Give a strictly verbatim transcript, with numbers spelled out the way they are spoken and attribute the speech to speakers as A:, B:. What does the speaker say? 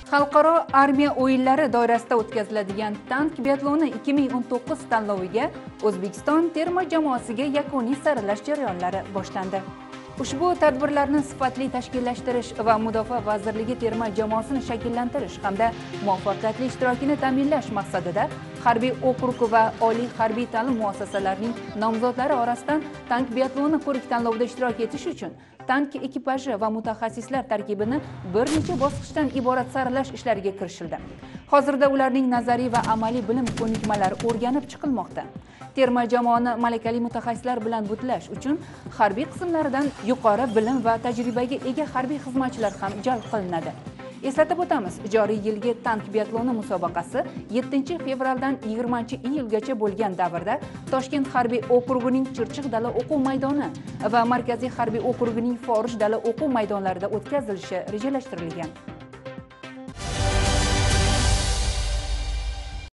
A: Xalqaro armiya o'yinlari doirasida o'tkaziladigan tank biatloni ikki ming o'n to'qqiz tanloviga O'zbekiston terma jamoasiga yakuniy saralash jarayonlari boshlandi. Ushbu tadbirlarni sifatli tashkillashtirish va Mudofaa vazirligi terma jamoasini shakllantirish hamda muvaffaqiyatli ishtirokini ta'minlash maqsadida harbiy okrug va oliy harbiy ta'lim muassasalarining nomzodlari orasidan tank biatloni ko'rik tanlovida ishtirok etish uchun tank ekipaji va mutaxassislar tarkibini bir necha bosqichdan iborat saralash ishlariga kirishildi. Hozirda ularning nazariy va amaliy bilim ko'nikmalari o'rganib chiqilmoqda. Terma jamoani malakali mutaxassislar bilan butlash uchun harbiy qismlaridan yuqori bilim va tajribaga ega harbiy xizmatchilar ham jalb qilinadi. Eslatib o'tamiz, joriy yilgi tank biatloni musobaqasi yettinchi fevraldan yigirmanchi iyulgacha bo'lgan davrda Toshkent harbiy okrugining Chirchiq dala o'quv maydoni va Markaziy harbiy okrugining Forish dala o'quv maydonlarida o'tkazilishi rejalashtirilgan.